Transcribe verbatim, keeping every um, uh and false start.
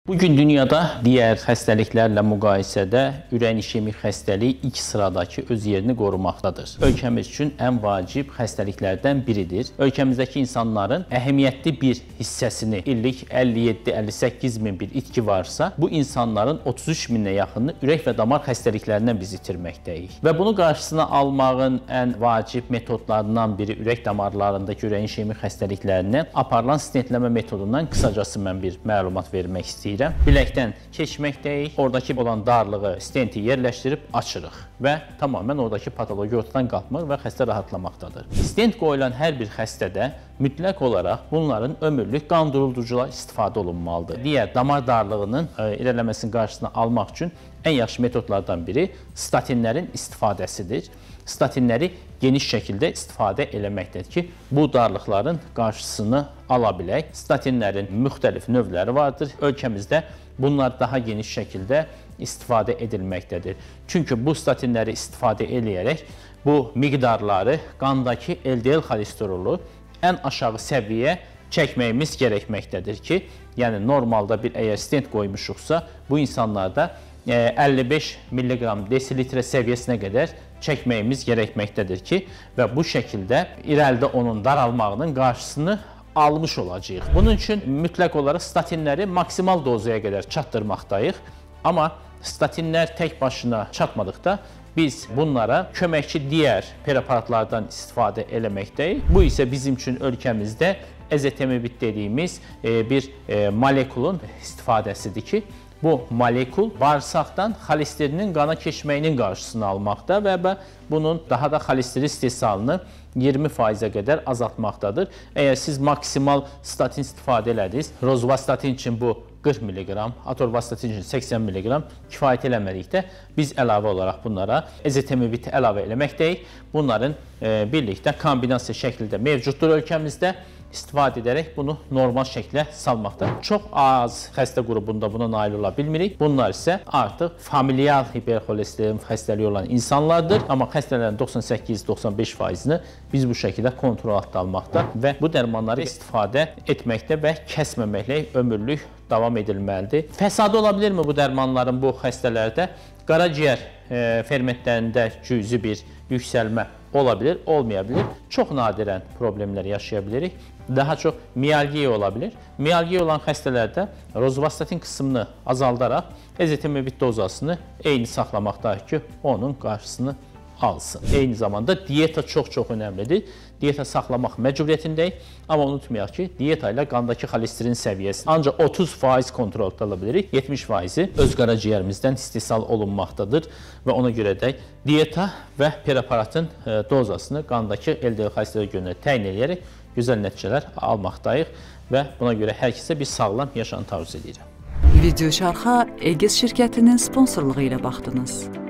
Bugün dünyada digər xəstəliklərlə müqayisədə ürək işemik xəstəliyi ilk sıradakı öz yerini qorumaqdadır. Ölkəmiz üçün ən vacib xəstəliklərdən biridir. Ölkəmizdəki insanların əhəmiyyətli bir hissəsini, illik əlli yeddi əlli səkkiz min bir itki varsa, bu insanların otuz üç minə yaxınını ürək və damar xəstəliklərindən biz itirməkdəyik. Və bunu qarşısına almağın ən vacib metodlarından biri ürək damarlarındakı ürək işemik xəstəliklərindən aparılan stentləmə metodundan qısacası mən bir məlumat vermək istəyirəm. Biləkdən keçməkdəyik, oradakı olan darlığı stenti yerləşdirib açırıq və tamamilə oradakı patoloji ortadan qalxmır və xəstə rahatlamaqdadır. Stent qoyulan hər bir xəstədə mütləq olaraq bunların ömürlük qan duruldurucular istifadə olunmalıdır. Digər damar darlığının irəliləməsinin qarşısını almaq üçün ən yaxşı metodlardan biri statinlərin istifadəsidir. Statinləri geniş şəkildə istifadə eləməkdədir ki, bu darlıqların qarşısını ala bilək. Statinlərin müxtəlif növləri vardır. Ölkəmizdə bunlar daha geniş şəkildə istifadə edilməkdədir. Çünki bu statinləri istifadə eləyərək bu miqdarları qandakı L D L xolesterolu ən aşağı səviyyə çəkməyimiz gərəkməkdədir ki, yəni normalda bir əgər stent qoymuşuqsa, bu insanlarda əlli beş milliqram desilitrə səviyyəsinə qədər çəkməyimiz gərəkməkdədir ki, və bu şəkildə irəlidə onun daralmağının qarşısını almış olacağıq. Bunun üçün mütləq olaraq statinləri maksimal dozaya qədər çatdırmaqdayıq. Amma statinlər tək başına çatmadıqda biz bunlara köməkçi digər preparatlardan istifadə eləməkdəyik. Bu isə bizim üçün ölkəmizdə ezetimibat dediyimiz bir molekulun istifadəsidir ki, bu molekul bağırsaqdan xolesterinin qana keçməyinin qarşısını almaqda və bunun daha da xolesterin istehsalını iyirmi faizə qədər azaltmaqdadır. Əgər siz maksimal statin istifadə elədiniz, rozuvastatin üçün bu qırx milliqram, atorvastatin üçün səksən milliqram kifayət eləmədikdə biz əlavə olaraq bunlara ezetimibat əlavə eləməkdəyik. Bunların birlikdə kombinasiya şəklində mövcuddur ölkəmizdə. İstifadə edərək bunu normal şəklə salmaqda. Çox az xəstə qrupunda buna nail ola bilmirik. Bunlar isə artıq familial hiperxolesterin xəstəliyi olan insanlardır. Amma xəstələrin doxsan səkkiz doxsan beş faizini biz bu şəkildə kontrol altına almaqda və bu dərmanları istifadə etməkdə və kəsməməklə ömürlük davam edilməlidir. Fəsadı ola bilirmi bu dərmanların bu xəstələrdə? Qaraciyər fermentlərində cüzi bir yüksəlmə ola bilir, olmaya bilir. Çox nadirən problemlər yaşaya bilirik. Daha çox mialgiya ola bilir. Mialgiya olan xəstələrdə rozuvastatin qismini azaldaraq ezetimibat dozasını eyni saxlamaqdayıq ki, onun qarşısını alsın. Eyni zamanda diyeta çox-çox önəmlidir. Diyeta saxlamaq məcburiyyətindəyik. Amma unutmayaq ki, diyeta ilə qandakı xolesterin səviyyəsi ancaq otuz faiz kontrol ala bilirik. yetmiş faizi öz qaraciyərimizdən istehsal olunmaqdadır və ona görə də diyeta və preparatın dozasını qandakı L D L xolesteri yönünə təyin edərək gözəl nəticələr almaqdayıq və buna görə hər kəsə bir sağlam yaşantı arzu edirəm. Video şərxə Egiz şirkətinin sponsorluğu ilə baxdınız.